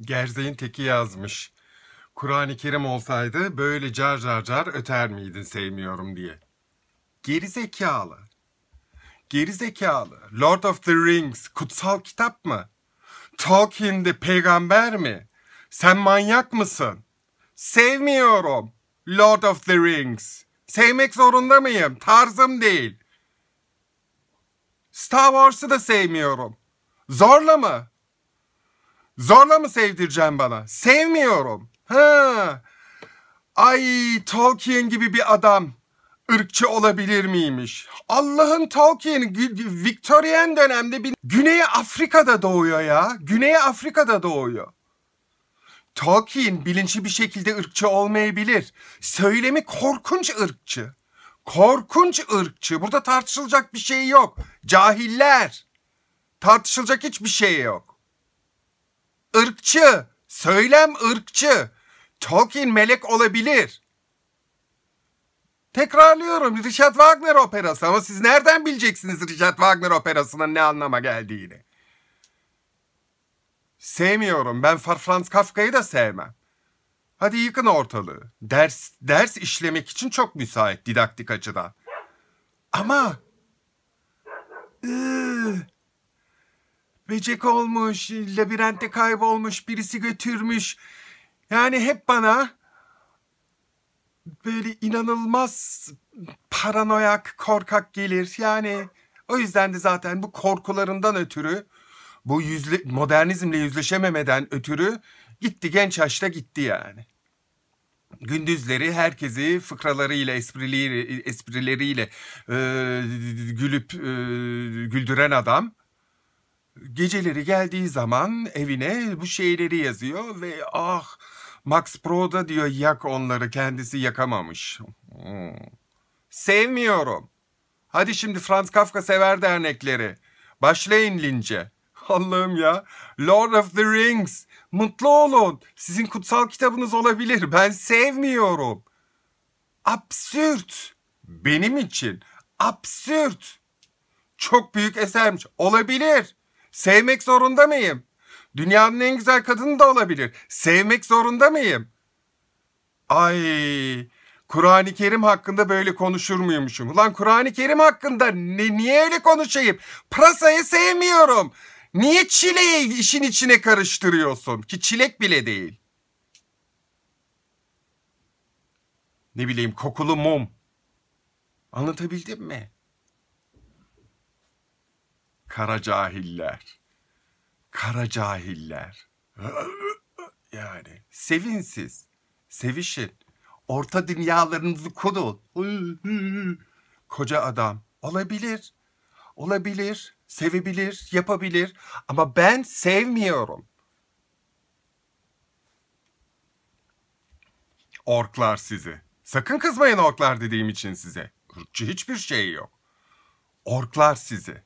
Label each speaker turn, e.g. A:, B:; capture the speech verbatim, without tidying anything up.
A: Gerzeğin teki yazmış. Kur'an-ı Kerim olsaydı böyle car car car öter miydin sevmiyorum diye. Gerizekalı. Gerizekalı. Lord of the Rings kutsal kitap mı? Tolkien de peygamber mi? Sen manyak mısın? Sevmiyorum. Lord of the Rings. Sevmek zorunda mıyım? Tarzım değil. Star Wars'ı da sevmiyorum. Zorla mı? Zorla mı sevdireceğim bana? Sevmiyorum. Ha. Ay, Tolkien gibi bir adam ırkçı olabilir miymiş? Allah'ın Tolkien Victorian dönemde bir Güney Afrika'da doğuyor ya. Güney Afrika'da doğuyor. Tolkien bilinçli bir şekilde ırkçı olmayabilir. Söylemi korkunç ırkçı. Korkunç ırkçı. Burada tartışılacak bir şey yok. Cahiller. Tartışılacak hiçbir şey yok. Irkçı. Söylem ırkçı. Tolkien melek olabilir. Tekrarlıyorum, Richard Wagner operası, ama siz nereden bileceksiniz Richard Wagner operasının ne anlama geldiğini? Sevmiyorum. Ben Franz Kafka'yı da sevmem. Hadi yıkın ortalığı. Ders ders işlemek için çok müsait didaktik açıdan. Ama ıı, böcek olmuş, labirentte kaybolmuş, birisi götürmüş. Yani hep bana böyle inanılmaz paranoyak, korkak gelir. Yani o yüzden de zaten bu korkularından ötürü, bu yüzle, modernizmle yüzleşememeden ötürü gitti, genç yaşta gitti yani. Gündüzleri herkesi fıkralarıyla, esprileriyle, esprileriyle e, gülüp e, güldüren adam, geceleri geldiği zaman evine bu şeyleri yazıyor ve ah, Max Brod diyor yak onları, kendisi yakamamış. Hmm. Sevmiyorum. Hadi şimdi Franz Kafka sever dernekleri. Başlayın lince. Allah'ım ya. Lord of the Rings. Mutlu olun. Sizin kutsal kitabınız olabilir. Ben sevmiyorum. Absürt. Benim için absürt. Çok büyük esermiş. Olabilir. Sevmek zorunda mıyım? Dünyanın en güzel kadını da olabilir. Sevmek zorunda mıyım? Ay, Kur'an-ı Kerim hakkında böyle konuşur muymuşum? Ulan Kur'an-ı Kerim hakkında ne, niye öyle konuşayım? Pırasayı sevmiyorum. Niye çileği işin içine karıştırıyorsun? Ki çilek bile değil. Ne bileyim, kokulu mum. Anlatabildim mi? Kara cahiller. Kara cahiller. Yani sevin siz. Sevişin. Orta dünyalarınızı kurun. Koca adam. Olabilir. Olabilir. Sevebilir. Yapabilir. Ama ben sevmiyorum. Orklar sizi. Sakın kızmayın orklar dediğim için size. Irkçı hiçbir şey yok. Orklar sizi.